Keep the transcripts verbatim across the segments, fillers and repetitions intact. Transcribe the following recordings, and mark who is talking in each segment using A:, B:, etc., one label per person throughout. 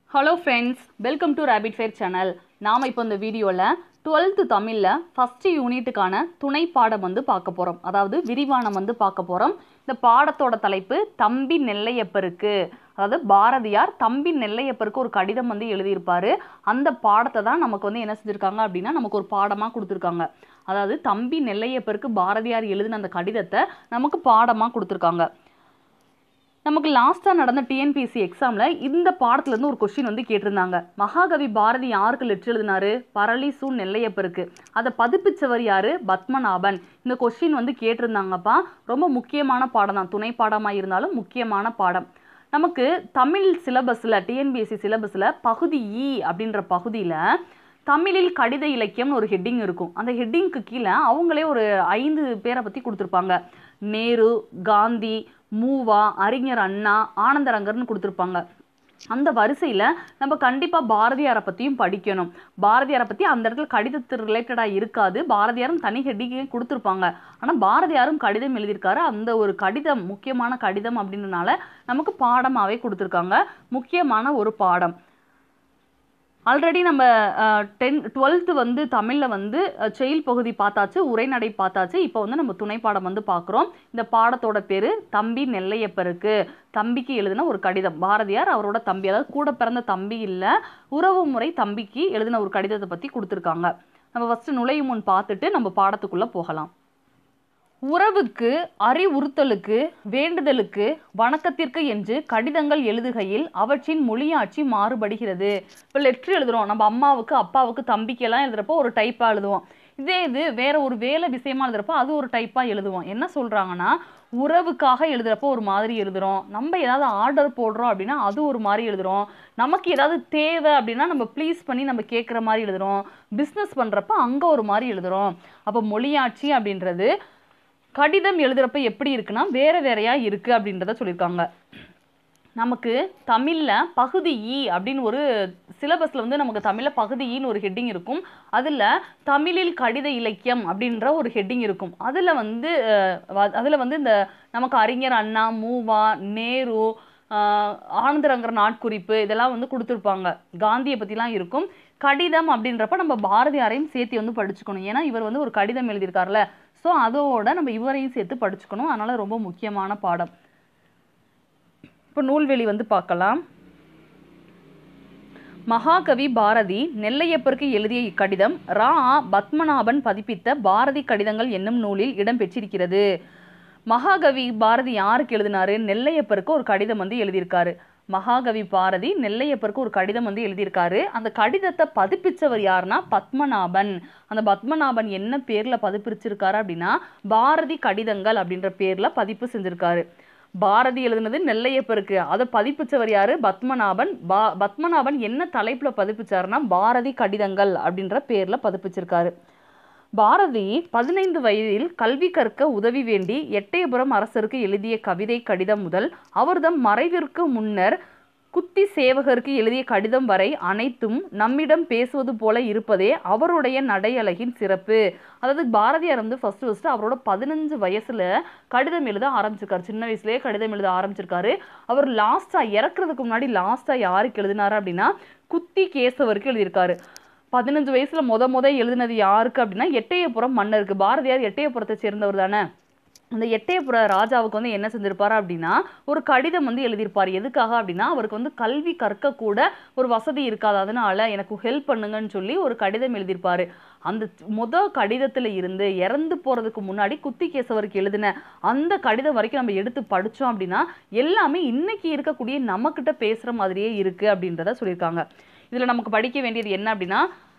A: Hello friends, welcome to Rabbit Fair channel. நாம இப்போ இந்த வீடியோல twelfth தமிழ்ல first யூனிட்டுக்கான துணை பாடம் வந்து பார்க்க போறோம். அதாவது விரிவானம் வந்து பார்க்க போறோம். இந்த பாடத்தோட தலைப்பு தம்பி நெல்லையப்பருக்கு. அதாவது பாரதியார் தம்பி நெல்லையப்பருக்கு ஒரு கடிதம் வந்து எழுதியிருப்பாரு. அந்த பாடத்தை தான் நமக்கு வந்து என்ன செஞ்சிருக்காங்க அப்படின்னா நமக்கு ஒரு பாடமா கொடுத்துருக்காங்க. அதாவது தம்பி நெல்லையப்பருக்கு பாரதியார் எழுதின அந்த கடிதத்தை நமக்கு பாடமா கொடுத்துருக்காங்க. நமக்கு லாஸ்ட்டாக நடந்த டிஎன்பிஎஸ்சி எக்ஸாமில் இந்த பாடத்துலேருந்து ஒரு கொஸ்டின் வந்து கேட்டிருந்தாங்க. மகாகவி பாரதி யாருக்கு லெட்டர் எழுதினாரு? பரளி சு நெல்லையப்பருக்கு. அதை பதிப்பிச்சவர் யாரு? பத்மநாபன். இந்த கொஸ்டின் வந்து கேட்டிருந்தாங்கப்பா. ரொம்ப முக்கியமான பாடம் தான், துணை பாடமாக இருந்தாலும் முக்கியமான பாடம். நமக்கு தமிழ் சிலபஸில் டிஎன்பிஎஸ்சி சிலபஸில் பகுதி இ அப்படின்ற பகுதியில் தமிழில் கடித இலக்கியம்னு ஒரு ஹெட்டிங் இருக்கும். அந்த ஹெட்டிங்க்கு கீழே அவங்களே ஒரு ஐந்து பேரை பற்றி கொடுத்துருப்பாங்க. நேரு, காந்தி, மூவா, அறிஞர் அண்ணா, ஆனந்தரங்கர்னு கொடுத்துருப்பாங்க. அந்த வரிசையில் நம்ம கண்டிப்பாக பாரதியாரை பற்றியும் படிக்கணும். பாரதியாரை பற்றி அந்த இடத்துல கடிதத்து ரிலேட்டடாக இருக்காது. பாரதியாரும் தனி ஹெட்டிங்கே கொடுத்துருப்பாங்க. ஆனால் பாரதியாரும் கடிதம் எழுதியிருக்காரு. அந்த ஒரு கடிதம் முக்கியமான கடிதம் அப்படின்றனால நமக்கு பாடமாகவே கொடுத்துருக்காங்க. முக்கியமான ஒரு பாடம். ஆல்ரெடி நம்ம டென் டுவெல்த்து வந்து தமிழில் வந்து செயல் பகுதி பார்த்தாச்சு, உரைநடை பார்த்தாச்சு. இப்போ வந்து நம்ம துணை பாடம் வந்து பார்க்குறோம். இந்த பாடத்தோட பேர் தம்பி நெல்லையப்பருக்கு. தம்பிக்கு எழுதின ஒரு கடிதம். பாரதியார் அவரோட தம்பி, அதாவது கூட பிறந்த தம்பி இல்லை, உறவு முறை தம்பிக்கு எழுதின ஒரு கடிதத்தை பற்றி கொடுத்துருக்காங்க. நம்ம ஃபஸ்ட்டு நுழையும் முன் பார்த்துட்டு நம்ம பாடத்துக்குள்ளே போகலாம். உறவுக்கு, அறிவுறுத்தலுக்கு, வேண்டுதலுக்கு, வணக்கத்திற்கு என்று கடிதங்கள் எழுதுகையில் அவற்றின் மொழியாட்சி மாறுபடுகிறது. இப்போ லெட்ரு எழுதுகிறோம், நம்ம அம்மாவுக்கு, அப்பாவுக்கு, தம்பிக்கெல்லாம் எழுதுகிறப்போ ஒரு டைப்பாக எழுதுவோம். இதே இது வேற ஒரு வேலை விஷயமா எழுதுகிறப்போ அது ஒரு டைப்பாக எழுதுவோம். என்ன சொல்கிறாங்கன்னா, உறவுக்காக எழுதுகிறப்போ ஒரு மாதிரி எழுதுகிறோம், நம்ம ஏதாவது ஆர்டர் போடுறோம் அப்படின்னா அது ஒரு மாதிரி எழுதுகிறோம், நமக்கு ஏதாவது தேவை அப்படின்னா நம்ம ப்ளீஸ் பண்ணி நம்ம கேட்குற மாதிரி எழுதுகிறோம், பிஸ்னஸ் பண்ணுறப்ப அங்கே ஒரு மாதிரி எழுதுகிறோம். அப்போ மொழியாட்சி அப்படின்றது கடிதம் எழுதுறப்ப எப்படி இருக்குன்னா வேற வேறையா இருக்கு அப்படின்றத சொல்லியிருக்காங்க. நமக்கு தமிழில் பகுதி இ அப்படின்னு ஒரு சிலபஸில் வந்து நமக்கு தமிழில் பகுதி ஈன்னு ஒரு ஹெட்டிங் இருக்கும். அதில் தமிழில் கடித இலக்கியம் அப்படின்ற ஒரு ஹெட்டிங் இருக்கும். அதில் வந்து அதில் வந்து இந்த நமக்கு அறிஞர் அண்ணா, மூவா, நேரு, ஆனந்தரங்கர் நாட்குறிப்பு இதெல்லாம் வந்து கொடுத்துருப்பாங்க. காந்தியை பற்றிலாம் இருக்கும். கடிதம் அப்படின்றப்ப நம்ம பாரதியாரையும் சேர்த்து வந்து படிச்சுக்கணும். ஏன்னா இவர் வந்து ஒரு கடிதம் எழுதியிருக்காருல, ஸோ அதோட நம்ம இவரையும் சேர்த்து படிச்சுக்கணும். அதனால ரொம்ப முக்கியமான பாடம். இப்போ நூல்வெளி வந்து பார்க்கலாம். மகாகவி பாரதி நெல்லையப்பருக்கு எழுதிய இக்கடிதம் ரா பத்மநாபன் பதிப்பித்த பாரதி கடிதங்கள் என்னும் நூலில் இடம்பெற்றிருக்கிறது. மகாகவி பாரதி யாருக்கு எழுதினாரு? நெல்லையப்பருக்கு ஒரு கடிதம் வந்து எழுதியிருக்காரு. மகாகவி பாரதி நெல்லையப்பருக்கு ஒரு கடிதம் வந்து எழுதியிருக்காரு. அந்த கடிதத்தை பதிப்பிச்சவர் யாருன்னா பத்மநாபன். அந்த பத்மநாபன் என்ன பேர்ல பதிப்பிச்சிருக்காரு அப்படின்னா பாரதி கடிதங்கள் அப்படின்ற பேர்ல பதிப்பு செஞ்சிருக்காரு. பாரதி எழுதுனது நெல்லையப்பருக்கு, அதை பதிப்பிச்சவர் யாரு? பத்மநாபன். பா பத்மநாபன் என்ன தலைப்புல பதிப்பிச்சாருன்னா பாரதி கடிதங்கள் அப்படின்ற பேர்ல பதிப்பிச்சிருக்காரு. பாரதி பதினைந்து வயதில் கல்வி கற்க உதவி வேண்டி எட்டயபுரம் அரசருக்கு எழுதிய கவிதை கடிதம் முதல் அவர்தம் மறைவிற்கு முன்னர் குத்தி சேவகருக்கு எழுதிய கடிதம் வரை அனைத்தும் நம்மிடம் பேசுவது போல இருப்பதே அவருடைய நடையழகின் சிறப்பு. அதாவது பாரதியார் வந்து ஃபர்ஸ்ட் ஃபர்ஸ்ட் அவரோட பதினஞ்சு வயசுல கடிதம் எழுத ஆரம்பிச்சிருக்காரு. சின்ன வயசுலேயே கடிதம் எழுத ஆரம்பிச்சிருக்காரு. அவர் லாஸ்டா இறக்குறதுக்கு முன்னாடி லாஸ்டா யாருக்கு எழுதினாரு அப்படின்னா குத்தி கேசவருக்கு எழுதியிருக்காரு. பதினஞ்சு வயசுல முத முத எழுதினது யாருக்கு அப்படின்னா எட்டயபுரம் மன்னருக்கு. பாரதியார் எட்டயபுரத்தை சேர்ந்தவர் தானே. அந்த எட்டயபுர ராஜாவுக்கு வந்து என்ன செஞ்சிருப்பாரு அப்படின்னா ஒரு கடிதம் வந்து எழுதியிருப்பார். எதுக்காக அப்படின்னா அவருக்கு வந்து கல்வி கற்க கூட ஒரு வசதி இருக்காது, அதனால எனக்கு ஹெல்ப் பண்ணுங்கன்னு சொல்லி ஒரு கடிதம் எழுதியிருப்பாரு. அந்த முத கடிதத்துல இருந்து இறந்து போறதுக்கு முன்னாடி குத்திகேசவருக்கு எழுதின அந்த கடிதம் வரைக்கும் நம்ம எடுத்து படிச்சோம் அப்படின்னா எல்லாமே இன்னைக்கு இருக்கக்கூடிய நம்ம கிட்ட பேசுற மாதிரியே இருக்கு அப்படின்றத சொல்லியிருக்காங்க. இதுல நமக்கு படிக்க வேண்டியது என்ன அப்படின்னா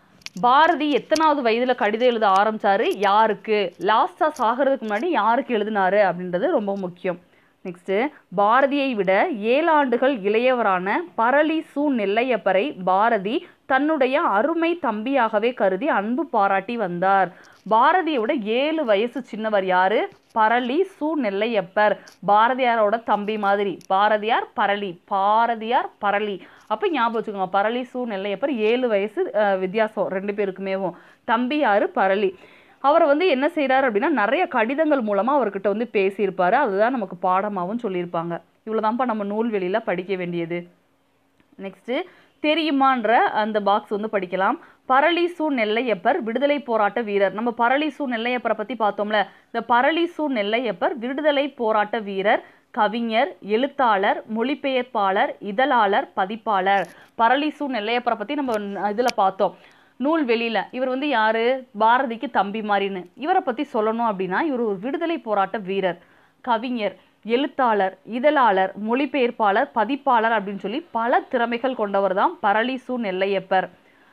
A: பாரதி எத்தனாவது வயதுல கடிதம் எழுத ஆரம்பிச்சாரு, யாருக்கு, லாஸ்டா சாகிறதுக்கு முன்னாடி யாருக்கு எழுதினாரு அப்படின்றது ரொம்ப முக்கியம். நெக்ஸ்ட், பாரதியை விட ஏழு ஆண்டுகள் இளையவரான பரளி சு நெல்லையப்பரை பாரதி தன்னுடைய அருமை தம்பியாகவே கருதி அன்பு பாராட்டி வந்தார். பாரதியோட ஏழு வயசு சின்னவர் யாரு? பரளி சு நெல்லையப்பர். பாரதியாரோட தம்பி மாதிரி. பாரதியார் பரளி, பாரதியார் பரளி. அப்போ ஞாபகம் வச்சுக்கோங்க, பரளி சு நெல்லையப்பர் ஏழு வயசு வித்தியாசம் ரெண்டு பேருக்குமேவும். தம்பி யாரு? பரளி. அவரை வந்து என்ன செய்கிறார் அப்படின்னா நிறைய கடிதங்கள் மூலமாக அவர்கிட்ட வந்து பேசியிருப்பாரு. அதுதான் நமக்கு பாடமாகவும் சொல்லியிருப்பாங்க. இவ்வளோதான்ப்பா நம்ம நூல்வெளியில் படிக்க வேண்டியது. நெக்ஸ்ட்டு தெரியுமான்ற அந்த பாக்ஸ் வந்து படிக்கலாம். பரளிசூ நெல்லையப்பர் விடுதலை போராட்ட வீரர். நம்ம பரளிசூ நெல்லையப்பரை பற்றி பார்த்தோம்ல. இந்த பரளிசூ நெல்லையப்பர் விடுதலை போராட்ட வீரர், கவிஞர், எழுத்தாளர், மொழிபெயர்ப்பாளர், இதழாளர், பதிப்பாளர். பரளிசூ நெல்லையப்பரை பற்றி நம்ம இதில் பார்த்தோம் நூல்வெளியில். இவர் வந்து யார்? பாரதிக்கு தம்பி மாதிரின்னு. இவரை பற்றி சொல்லணும் அப்படின்னா இவர் ஒரு விடுதலை போராட்ட வீரர், கவிஞர், எழுத்தாளர், இதழாளர், மொழிபெயர்ப்பாளர், பதிப்பாளர் அப்படின்னு சொல்லி பல திறமைகள் கொண்டவர் தான் பரளிசூ நெல்லையப்பர்.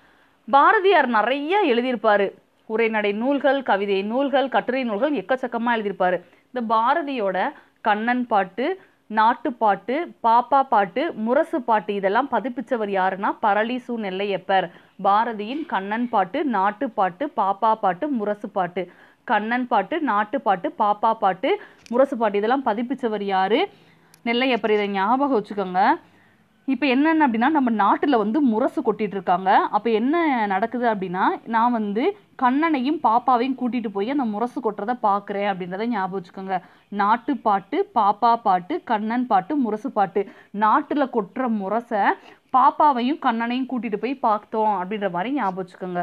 A: பாரதியார் நிறைய எழுதியிருப்பார். உரைநடை நூல்கள், கவிதை நூல்கள், கட்டுரை நூல்கள் எக்கச்சக்கமாக எழுதியிருப்பார். இந்த பாரதியோட கண்ணன் பாட்டு, நாட்டுப்பாட்டு, பாப்பா பாட்டு, முரசு பாட்டு இதெல்லாம் பதிப்பிச்சவர் யாருன்னா பரளிசூ நெல்லையப்பர். பாரதியின் கண்ணன் பாட்டு, நாட்டுப்பாட்டு, பாப்பா பாட்டு, முரசு பாட்டு. கண்ணன் பாட்டு, நாட்டுப்பாட்டு, பாப்பா பாட்டு, முரசு பாட்டு இதெல்லாம் பதிப்பிச்சவர் யாரு? நெல்லையப்பர். இதை ஞாபகம் வச்சுக்கோங்க. இப்போ என்னென்ன அப்படின்னா நம்ம நாட்டில் வந்து முரசு கொட்டிட்டு இருக்காங்க. அப்போ என்ன நடக்குது அப்படின்னா நான் வந்து கண்ணனையும் பாப்பாவையும் கூட்டிகிட்டு போய் அந்த முரசு கொட்டுறதை பார்க்குறேன் அப்படின்றத ஞாபகம் வச்சுக்கோங்க. நாட்டுப்பாட்டு, பாப்பா பாட்டு, கண்ணன் பாட்டு, முரசு பாட்டு. நாட்டில் கொட்டுற முரசை பாப்பாவையும் கண்ணனையும் கூட்டிகிட்டு போய் பார்த்தோம் அப்படின்ற மாதிரி ஞாபகம் வச்சுக்கோங்க.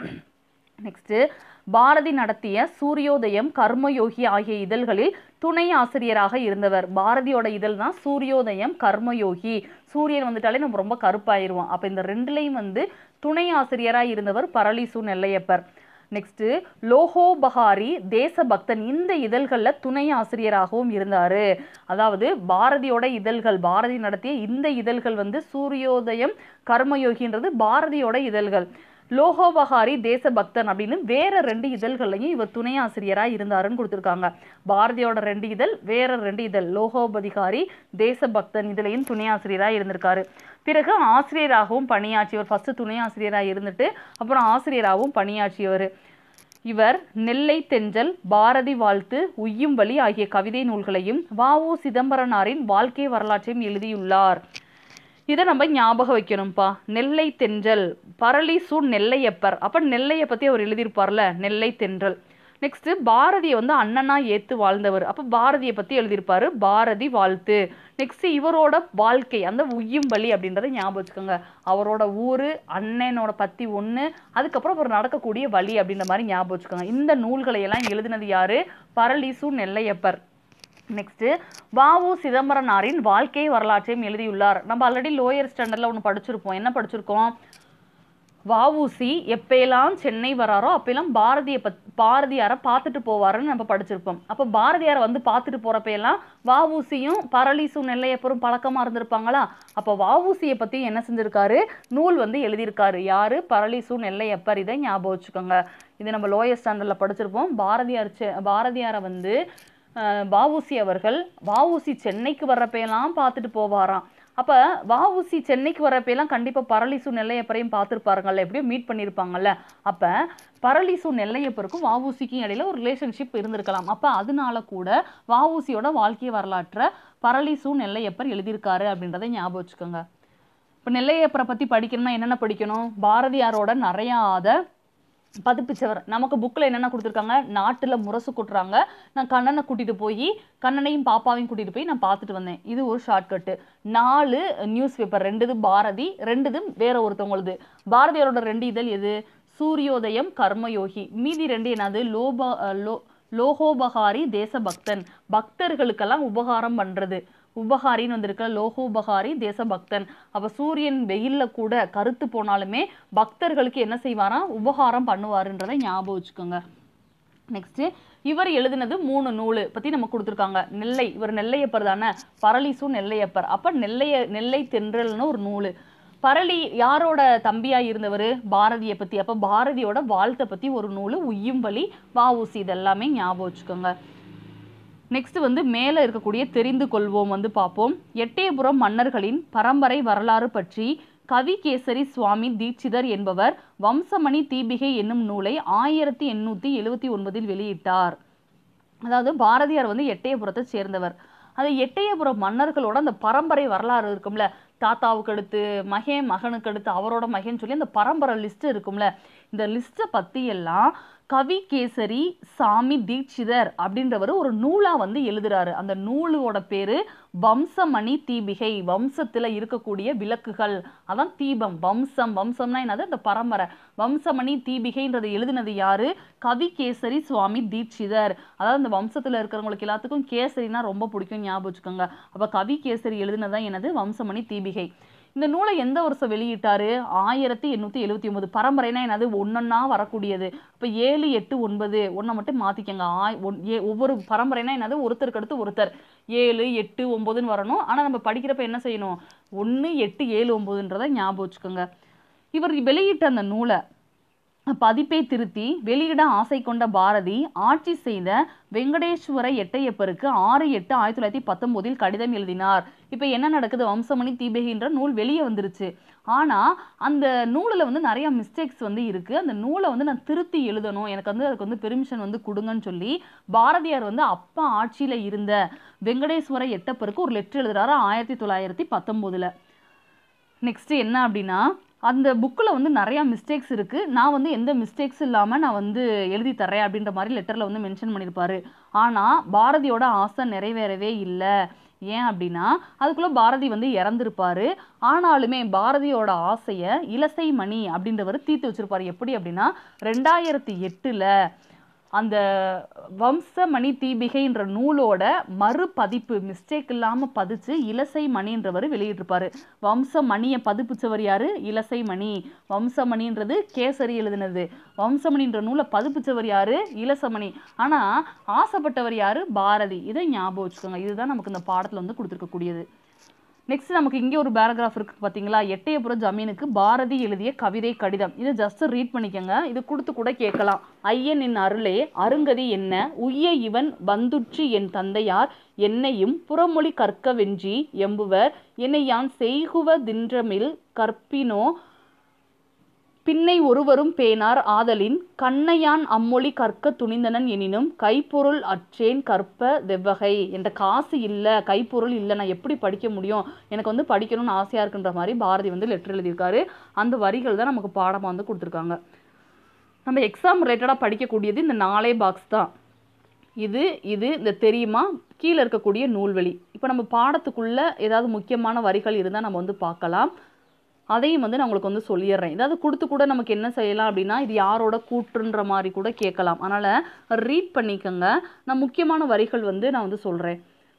A: நெக்ஸ்ட்டு பாரதி நடத்திய சூரியோதயம், கர்மயோகி ஆகிய இதழ்களில் துணை ஆசிரியராக இருந்தவர். பாரதியோட இதழ் தான் சூரியோதயம், கர்மயோகி. சூரியன் வந்துட்டாலே நம்ம ரொம்ப கருப்பாயிருவோம். அப்போ இந்த ரெண்டுலையும் வந்து துணை ஆசிரியராக இருந்தவர் பரளிசூ நெல்லையப்பர். நெக்ஸ்ட்டு லோகோபகாரி, தேசபக்தன் இந்த இதழ்களில் துணை ஆசிரியராகவும் இருந்தார். அதாவது பாரதியோட இதழ்கள், பாரதி நடத்திய இந்த இதழ்கள் வந்து சூரியோதயம், கர்மயோகின்றது பாரதியோட இதழ்கள். லோகோபகாரி, தேசபக்தன் அப்படின்னு வேற ரெண்டு இதழ்களையும் இவர் துணை ஆசிரியராக இருந்தாருன்னு கொடுத்துருக்காங்க. பாரதியோட ரெண்டு இதழ், வேற ரெண்டு இதழ் லோகோபதிகாரி, தேசபக்தன் இதுலையும் துணை ஆசிரியராக இருந்திருக்காரு. பிறகு ஆசிரியராகவும் பணியாற்றியவர். ஃபர்ஸ்ட் துணை ஆசிரியராக இருந்துட்டு அப்புறம் ஆசிரியராகவும் பணியாற்றியவர். இவர் நெல்லை தென்றல், பாரதி வாழ்த்து, உய்யும் வழி ஆகிய கவிதை நூல்களையும் வ உ சிதம்பரனாரின் வாழ்க்கை வரலாற்றையும் எழுதியுள்ளார். இதை நம்ம ஞாபகம் வைக்கணும்ப்பா. நெல்லை தென்றல், பரளிசூ நெல்லையப்பர். அப்போ நெல்லையை பற்றி அவர் எழுதியிருப்பார்ல, நெல்லை தென்றல். நெக்ஸ்ட்டு பாரதியை வந்து அண்ணனா ஏற்று வாழ்ந்தவர். அப்போ பாரதியை பற்றி எழுதியிருப்பார், பாரதி வாழ்த்து. நெக்ஸ்ட்டு இவரோட வாழ்க்கை, அந்த உய்யும் வழி அப்படின்றத ஞாபகம் வச்சுக்கோங்க. அவரோட ஊர், அண்ணனோட பற்றி ஒன்று, அதுக்கப்புறம் அவர் நடக்கக்கூடிய வழி அப்படின்ற மாதிரி ஞாபகம் வச்சுக்கோங்க. இந்த நூல்களையெல்லாம் எழுதினது யார்? பரளிசூ நெல்லையப்பர். நெக்ஸ்ட்டு வ உ சிதம்பரனாரின் வாழ்க்கை வரலாற்றையும் எழுதியுள்ளார். நம்ம ஆல்ரெடி லோயர் ஸ்டாண்டர்டில் ஒன்று படிச்சிருப்போம். என்ன படிச்சிருக்கோம்? வ உ சி எப்பெல்லாம் சென்னை வராரோ அப்பெல்லாம் பாரதியை பத் பாரதியாரை பார்த்துட்டு போவாருன்னு நம்ம படிச்சிருப்போம். அப்போ பாரதியாரை வந்து பார்த்துட்டு போகிறப்பெல்லாம் வ உ சியும் பரளிசூ நெல்லையப்பரும் பழக்கமாக இருந்திருப்பாங்களா? அப்போ வ உ சியை பற்றி என்ன செஞ்சுருக்காரு? நூல் வந்து எழுதியிருக்காரு. யார்? பரளிசூ நெல்லையப்பர். இதை ஞாபகம் வச்சுக்கோங்க. இது நம்ம லோயர் ஸ்டாண்டர்டில் படிச்சிருப்போம். பாரதியார் பாரதியாரை வந்து வ உ சி அவர்கள் வ உ சி சென்னைக்கு வர்றப்பெல்லாம் பார்த்துட்டு போவாராம். அப்போ வ உ சி சென்னைக்கு வர்றப்பெல்லாம் கண்டிப்பாக பரளிசூ நெல்லையப்பரையும் பார்த்துருப்பாருங்கள்ல, எப்படியும் மீட் பண்ணியிருப்பாங்கல்ல. அப்போ பரளிசூ நெல்லையப்பருக்கும் வ உ சிக்கும் இடையில ஒரு ரிலேஷன்ஷிப் இருந்திருக்கலாம். அப்போ அதனால கூட வ உ சியோட வாழ்க்கை வரலாற்றை பரளிசூ நெல்லையப்பர் எழுதியிருக்காரு அப்படின்றத ஞாபகம் வச்சுக்கோங்க. இப்போ நெல்லையப்பரை பற்றி படிக்கணும்னா என்னென்ன படிக்கணும்? பாரதியாரோட நிறையா அதை பதிப்பிச்சவர். நமக்கு புக்கில் என்னென்ன கொடுத்துருக்காங்க? நாட்டில் முரசு கொட்டுறாங்க, நான் கண்ணனை கூட்டிகிட்டு போய் கண்ணனையும் பாப்பாவையும் கூட்டிகிட்டு போய் நான் பார்த்துட்டு வந்தேன். இது ஒரு ஷார்ட்கட்டு. நாலு நியூஸ் பேப்பர், ரெண்டுது பாரதி, ரெண்டுது வேற ஒருத்தவங்களுது. பாரதியாரோட ரெண்டு இதழ் எது? சூரியோதயம், கர்மயோகி. மீதி ரெண்டு என்னது? லோபா லோ லோகோபகாரி, தேசபக்தன். பக்தர்களுக்கெல்லாம் உபகாரம் பண்ணுறது, உபகாரின்னு வந்திருக்க. லோகோபகாரி, தேசபக்தன். அப்போ சூரியன் வெயிலில் கூட கருத்து போனாலுமே பக்தர்களுக்கு என்ன செய்வாராம்? உபகாரம் பண்ணுவாருன்றதை ஞாபகம் வச்சுக்கோங்க. நெக்ஸ்ட்டு இவர் எழுதினது மூணு நூல் பற்றி நம்ம கொடுத்துருக்காங்க. நெல்லை, இவர் நெல்லையப்பர் தானே, பரளிசூ நெல்லையப்பர். அப்போ நெல்லைய நெல்லை தென்றல்னு ஒரு நூல். பரளி யாரோட தம்பியா இருந்தவர்? பாரதியை பற்றி. அப்போ பாரதியோட வாழ்த்தை பற்றி ஒரு நூல், உய்யும் வழி, வ உ சி. இதெல்லாமே ஞாபகம் வச்சுக்கோங்க. நெக்ஸ்ட் வந்து மேலே இருக்கக்கூடிய தெரிந்து கொள்வோம் வந்து பார்ப்போம். எட்டயபுரம் மன்னர்களின் பரம்பரை வரலாறு பற்றி கவிகேசரி சுவாமி தீட்சிதர் என்பவர் வம்சமணி தீபிகை என்னும் நூலை ஆயிரத்தி எண்ணூற்றி எழுபத்தி ஒன்பதில் வெளியிட்டார். அதாவது பாரதியார் வந்து எட்டயபுரத்தை சேர்ந்தவர். அது எட்டயபுரம் மன்னர்களோட அந்த பரம்பரை வரலாறு இருக்கும்ல, தாத்தாவுக்கு அடுத்து மகன், மகனுக்கு அடுத்து அவரோட மகன் சொல்லி அந்த பரம்பரை லிஸ்ட் இருக்கும்ல, இந்த லிஸ்ட்டை பற்றி எல்லாம் கவி கேசரி சாமி தீட்சிதர் அப்படின்றவர் ஒரு நூலா வந்து எழுதுறாரு. அந்த நூலோட பேரு வம்சமணி தீபிகை. வம்சத்துல இருக்கக்கூடிய விளக்குகள், அதான் தீபம். வம்சம், வம்சம்னா என்னது? அந்த பரம்பரை. வம்சமணி தீபிகைன்றது எழுதினது யாரு? கவி கேசரி சுவாமி தீட்சிதர். அதாவது அந்த வம்சத்துல இருக்கிறவங்களுக்கு எல்லாத்துக்கும் கேசரினா ரொம்ப பிடிக்கும், ஞாபகம் வச்சுக்கோங்க. அப்ப கவி கேசரி எழுதினதான் என்னது? வம்சமணி தீபிகை. இந்த நூலை எந்த வருஷம் வெளியிட்டாரு? ஆயிரத்தி எண்ணூத்தி எழுபத்தி ஒன்பது. பரம்பரைனா என்னது? ஒன்னொன்னா வரக்கூடியது. இப்ப ஏழு எட்டு ஒன்பது ஒன்றை மட்டும் மாத்திக்கங்க. ஆய் ஒவ்வொரு பரம்பரைனா என்னது? ஒருத்தருக்கு அடுத்து ஒருத்தர். ஏழு எட்டு ஒன்பதுன்னு வரணும். ஆனா நம்ம படிக்கிறப்ப என்ன செய்யணும்? ஒன்னு எட்டு ஏழு ஒன்பதுன்றதை ஞாபகம் வச்சுக்கோங்க. இவர் வெளியிட்ட அந்த நூலை பதிப்பை திருத்தி வெளியிட ஆசை கொண்ட பாரதி ஆட்சி செய்த வெங்கடேஸ்வர எட்டையப்பருக்கு ஆறு எட்டு ஆயிரத்தி தொள்ளாயிரத்தி பத்தொன்பதில் கடிதம் எழுதினார். இப்ப என்ன நடக்குது? வம்சமணி தீபிகைன்ற நூல் வெளியே வந்துருச்சு. ஆனா அந்த நூலில் வந்து நிறைய மிஸ்டேக்ஸ் வந்து இருக்கு. அந்த நூலை வந்து நான் திருத்தி எழுதணும், எனக்கு வந்து அதுக்கு வந்து பெர்மிஷன் வந்து கொடுங்கன்னு சொல்லி பாரதியார் வந்து அப்பா ஆட்சியில இருந்த வெங்கடேஸ்வர எட்டப்பருக்கு ஒரு லெட்டர் எழுதுறாரு ஆயிரத்தி தொள்ளாயிரத்தி பத்தொன்பதுல. நெக்ஸ்ட் என்ன அப்படின்னா, அந்த புக்கில் வந்து நிறையா மிஸ்டேக்ஸ் இருக்குது, நான் வந்து எந்த மிஸ்டேக்ஸ் இல்லாமல் நான் வந்து எழுதி தர்றேன் அப்படின்ற மாதிரி லெட்டரில் வந்து மென்ஷன் பண்ணியிருப்பாரு. ஆனால் பாரதியோட ஆசை நிறைவேறவே இல்லை. ஏன் அப்படின்னா அதுக்குள்ளே பாரதி வந்து இறந்துருப்பாரு. ஆனாலுமே பாரதியோட ஆசையை இலசை மணி அப்படின்றவர் தீர்த்து வச்சிருப்பாரு. எப்படி அப்படின்னா, ரெண்டாயிரத்தி எட்டில் அந்த வம்சமணி தீபிகைன்ற நூலோட மறுபதிப்பு மிஸ்டேக் இல்லாமல் பதிச்சு இலசை மணின்றவர் வெளியிட்டிருப்பாரு. வம்சமணியை பதிப்பிச்சவர் யாரு? இலசை மணி. வம்சமணின்றது கேசரி எழுதினது. வம்சமணின்ற நூலை பதிப்பிச்சவர் யாரு? இலசமணி. ஆனால் ஆசைப்பட்டவர் யாரு? பாரதி. இதை ஞாபகம் வச்சுக்கோங்க. இதுதான் நமக்கு இந்த பாடத்தில் வந்து கொடுத்துருக்கக்கூடியது. நெக்ஸ்ட் நமக்கு இங்கே ஒரு பேராகிராஃப் இருக்கு பார்த்தீங்களா? எட்டயபுரம் ஜமீனுக்கு பாரதி எழுதிய கவிதை கடிதம். இதை ஜஸ்ட் ரீட் பண்ணிக்கோங்க. இது கொடுத்து கூட கேட்கலாம். ஐயன் என் அருளே அருங்கதி என்ன உய்ய இவன் வந்துற்று என் தந்தையார் என்னையும் புறமொழி கற்க வென்றி எம்புவர் என்னை யான் செய்குவதின்றமில் கற்பினோ பின்னை ஒருவரும் பேனார் ஆதலின் கண்ணையான் அம்மொழி கற்க துணிந்தனன் எனினும் கைப்பொருள் அற்றேன் கற்ப தெவ்வகை. என்ற காசு இல்லை, கைப்பொருள் இல்லை, நான் எப்படி படிக்க முடியும்? எனக்கு வந்து படிக்கணும்னு ஆசையாக இருக்குன்ற மாதிரி பாரதி வந்து லெட்டர் எழுதியிருக்காரு. அந்த வரிகள் தான் நமக்கு பாடமாக வந்து கொடுத்துருக்காங்க. நம்ம எக்ஸாம் ரிலேட்டடாக படிக்கக்கூடியது இந்த நாலே பாக்ஸ் தான். இது இது இந்த தெரியுமா, கீழே இருக்கக்கூடிய நூல்வெளி. இப்போ நம்ம பாடத்துக்குள்ளே ஏதாவது முக்கியமான வரிகள் இருந்தால் நம்ம வந்து பார்க்கலாம். அதையும் வந்து நான் உங்களுக்கு வந்து சொல்லிடுறேன். ஏதாவது கொடுத்து கூட நமக்கு என்ன செய்யலாம் அப்படின்னா, இது யாரோட கூற்றுன்ற மாதிரி கூட கேட்கலாம். அதனால் ரீட் பண்ணிக்கோங்க. நான் முக்கியமான வரிகள் வந்து நான் வந்து சொல்கிறேன்.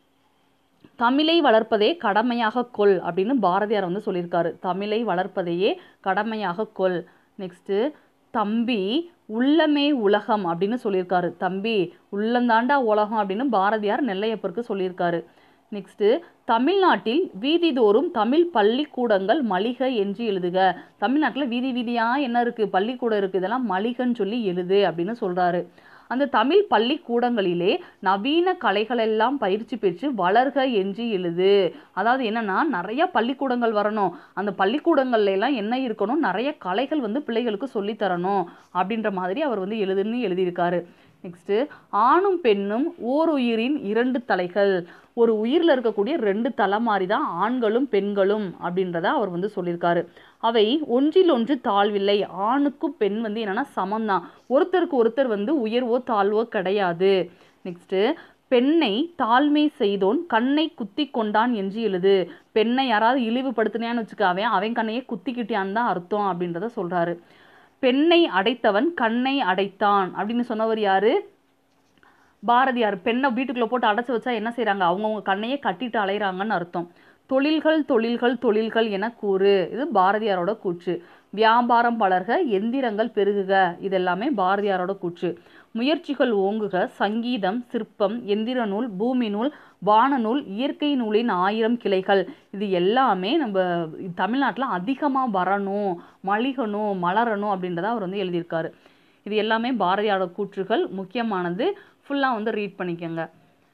A: தமிழை வளர்ப்பதே கடமையாக கொள் அப்படின்னு பாரதியார் வந்து சொல்லியிருக்காரு. தமிழை வளர்ப்பதையே கடமையாக கொள். நெக்ஸ்ட்டு தம்பி உள்ளமே உலகம் அப்படின்னு சொல்லியிருக்காரு. தம்பி உள்ளந்தாண்டா உலகம் அப்படின்னு பாரதியார் நெல்லையப்பருக்கு சொல்லியிருக்காரு. நெக்ஸ்ட்டு தமிழ்நாட்டில் வீதிதோறும் தமிழ் பள்ளிக்கூடங்கள் மலிக என்று எழுதுக. தமிழ்நாட்டில் வீதி வீதியாக என்ன இருக்குது? பள்ளிக்கூடம் இருக்குது. இதெல்லாம் மலிகன்னு சொல்லி எழுது அப்படின்னு சொல்கிறாரு. அந்த தமிழ் பள்ளிக்கூடங்களிலே நவீன கலைகளெல்லாம் பயிற்சி பெற்று வளர்க என்று எழுது. அதாவது என்னன்னா, நிறைய பள்ளிக்கூடங்கள் வரணும், அந்த பள்ளிக்கூடங்கள்ல எல்லாம் என்ன இருக்கணும்? நிறைய கலைகள் வந்து பிள்ளைகளுக்கு சொல்லித்தரணும் அப்படின்ற மாதிரி அவர் வந்து எழுதுன்னு எழுதியிருக்காரு. நெக்ஸ்ட்டு ஆணும் பெண்ணும் ஓர் உயிரின் இரண்டு தலைகள். ஒரு உயிரில் இருக்கக்கூடிய ரெண்டு தலை மாதிரி தான் ஆண்களும் பெண்களும் அப்படின்றத அவர் வந்து சொல்லியிருக்காரு. அவை ஒன்றில் ஒன்று தாழ்வில்லை. ஆணுக்கும் பெண் வந்து என்னன்னா சமம்தான். ஒருத்தருக்கு ஒருத்தர் வந்து உயர்வோ தாழ்வோ கிடையாது. நெக்ஸ்ட்டு பெண்ணை தாழ்மை செய்தோன் கண்ணை குத்தி கொண்டான் என்று எழுது. பெண்ணை யாராவது இழிவுபடுத்தினான்னு வச்சுக்க, அவன் அவன் கண்ணையே குத்திக்கிட்டான்னு தான் அர்த்தம் அப்படின்றத சொல்றாரு. பெண்ணை அடைத்தவன் கண்ணை அடைத்தான் அப்படின்னு சொன்னவர் யாரு? பாரதியார். பெண்ணை வீட்டுக்குள்ள போட்டு அடைச்சு வச்சா என்ன செய்யறாங்க? அவங்கவுங்க கண்ணையே கட்டிட்டு அலைகிறாங்கன்னு அர்த்தம். தொழில்கள் தொழில்கள் தொழில்கள் என கூறு. இது பாரதியாரோட கூற்று. வியாபாரம் பலர்க எந்திரங்கள் பெருகுக. இதெல்லாமே பாரதியாரோட கூற்று. முயற்சிகள் ஓங்குக. சங்கீதம் சிற்பம் எந்திர நூல் பூமி நூல் வானநூல் இயற்கை நூலின் ஆயிரம் கிளைகள். இது எல்லாமே நம்ம தமிழ்நாட்டில் அதிகமாக வரணும், மலிகணும், மலரணும் அப்படின்றத அவர் வந்து எழுதியிருக்காரு. இது எல்லாமே பாரதியாரோட கூற்றுகள். முக்கியமானது. ஃபுல்லாக வந்து ரீட் பண்ணிக்கோங்க.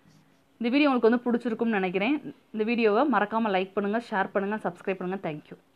A: இந்த வீடியோ உங்களுக்கு வந்து பிடிச்சிருக்கும்னு நினைக்கிறேன். இந்த வீடியோவை மறக்காமல் லைக் பண்ணுங்கள், ஷேர் பண்ணுங்கள், சப்ஸ்கிரைப் பண்ணுங்கள். தேங்க்யூ.